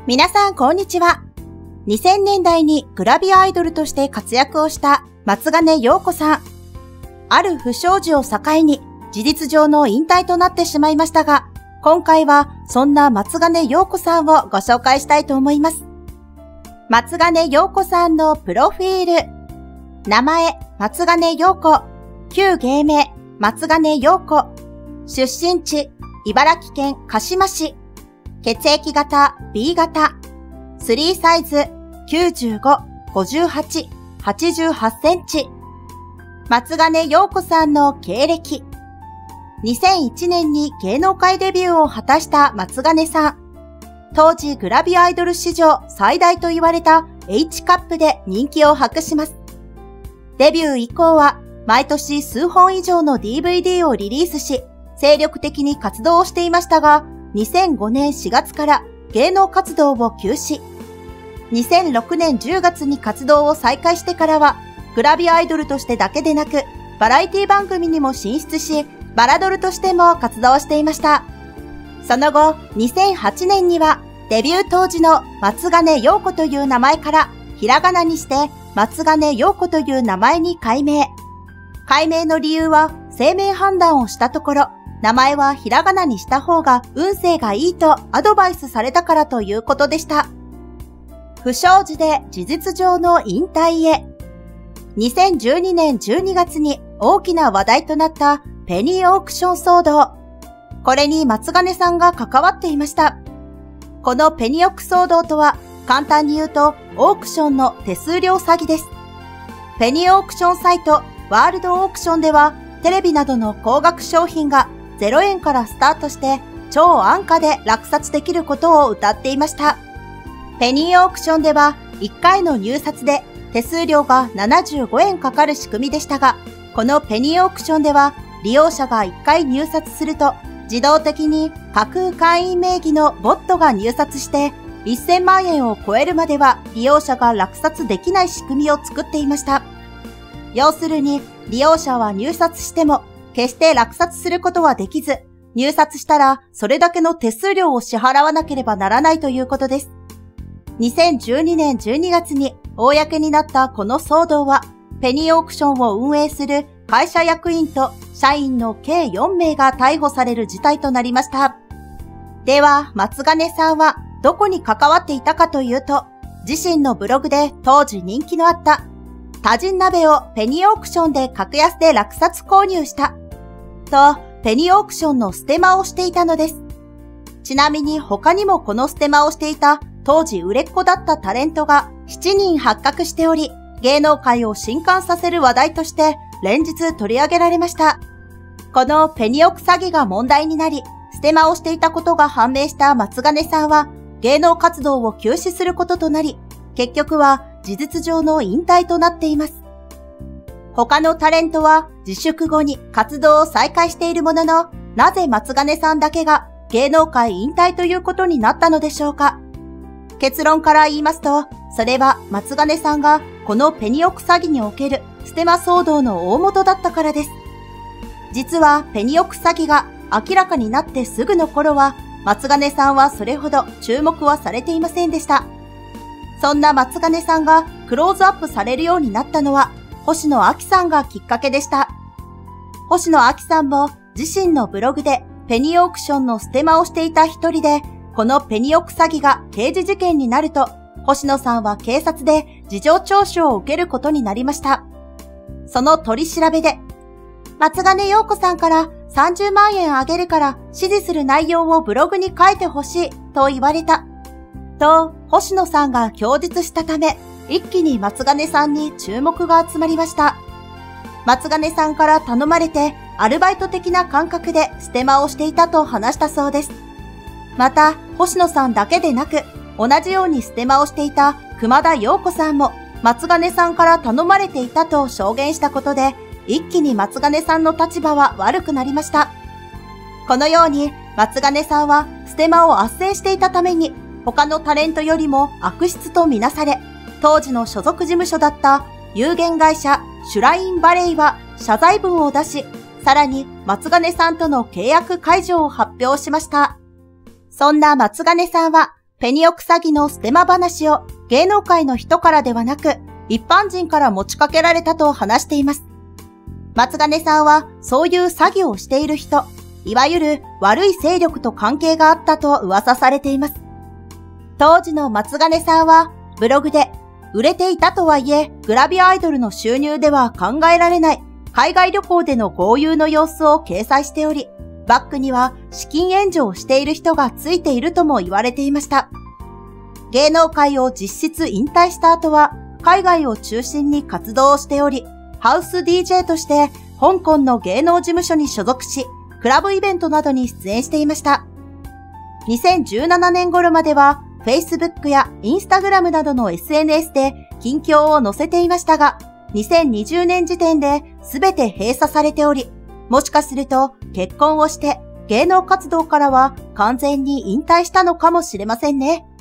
皆さんこんにちは。2000年代にグラビアアイドルとして活躍をした松金陽子さん。ある不祥事を境に事実上の引退となってしまいましたが、今回はそんな松金陽子さんをご紹介したいと思います。松金陽子さんのプロフィール。名前、松金陽子。旧芸名、松金陽子。出身地、茨城県鹿嶋市。血液型 B 型。3サイズ95、58、88センチ。松金陽子さんの経歴。2001年に芸能界デビューを果たした松金さん。当時グラビアアイドル史上最大と言われた H カップで人気を博します。デビュー以降は毎年数本以上の DVD をリリースし、精力的に活動をしていましたが、2005年4月から芸能活動を休止。2006年10月に活動を再開してからは、グラビアアイドルとしてだけでなく、バラエティ番組にも進出し、バラドルとしても活動していました。その後、2008年には、デビュー当時の松金陽子という名前から、ひらがなにして松金陽子という名前に改名。改名の理由は、姓名判断をしたところ、名前はひらがなにした方が運勢がいいとアドバイスされたからということでした。不祥事で事実上の引退へ。2012年12月に大きな話題となったペニーオークション騒動。これに松金さんが関わっていました。このペニオック騒動とは簡単に言うとオークションの手数料詐欺です。ペニーオークションサイトワールドオークションではテレビなどの高額商品が0円からスタートして超安価で落札できることを謳っていました。ペニーオークションでは1回の入札で手数料が75円かかる仕組みでしたが、このペニーオークションでは利用者が1回入札すると自動的に架空会員名義のボットが入札して1000万円を超えるまでは利用者が落札できない仕組みを作っていました。要するに利用者は入札しても決して落札することはできず、入札したらそれだけの手数料を支払わなければならないということです。2012年12月に公になったこの騒動は、ペニーオークションを運営する会社役員と社員の計4名が逮捕される事態となりました。では、松金さんはどこに関わっていたかというと、自身のブログで当時人気のあった多人鍋をペニーオークションで格安で落札購入したとペニーオークションのステマをしていたのです。ちなみに他にもこのステマをしていた当時売れっ子だったタレントが7人発覚しており、芸能界を震撼させる話題として連日取り上げられました。このペニオク詐欺が問題になり、ステマをしていたことが判明した松金さんは芸能活動を休止することとなり、結局は事実上の引退となっています。他のタレントは自粛後に活動を再開しているものの、なぜ松金さんだけが芸能界引退ということになったのでしょうか。結論から言いますと、それは松金さんがこのペニオク詐欺におけるステマ騒動の大元だったからです。実はペニオク詐欺が明らかになってすぐの頃は、松金さんはそれほど注目はされていませんでした。そんな松金さんがクローズアップされるようになったのは、星野亜紀さんがきっかけでした。星野亜紀さんも自身のブログでペニーオークションのステマをしていた一人で、このペニオク詐欺が刑事事件になると、星野さんは警察で事情聴取を受けることになりました。その取り調べで、松金陽子さんから30万円あげるから指示する内容をブログに書いてほしいと言われた。と、星野さんが供述したため、一気に松金さんに注目が集まりました。松金さんから頼まれてアルバイト的な感覚でステマをしていたと話したそうです。また、星野さんだけでなく、同じようにステマをしていた熊田陽子さんも松金さんから頼まれていたと証言したことで、一気に松金さんの立場は悪くなりました。このように松金さんはステマを斡旋していたために、他のタレントよりも悪質とみなされ、当時の所属事務所だった有限会社シュラインバレイは謝罪文を出し、さらに松金さんとの契約解除を発表しました。そんな松金さんはペニ億詐欺のステマ話を芸能界の人からではなく、一般人から持ちかけられたと話しています。松金さんはそういう詐欺をしている人、いわゆる悪い勢力と関係があったと噂されています。当時の松金さんはブログで、売れていたとはいえグラビアアイドルの収入では考えられない海外旅行での豪遊の様子を掲載しており、バックには資金援助をしている人がついているとも言われていました。芸能界を実質引退した後は海外を中心に活動をしており、ハウス DJ として香港の芸能事務所に所属し、クラブイベントなどに出演していました。2017年頃までは Facebook や Instagram などの SNS で近況を載せていましたが、2020年時点で全て閉鎖されており、もしかすると結婚をして芸能活動からは完全に引退したのかもしれませんね。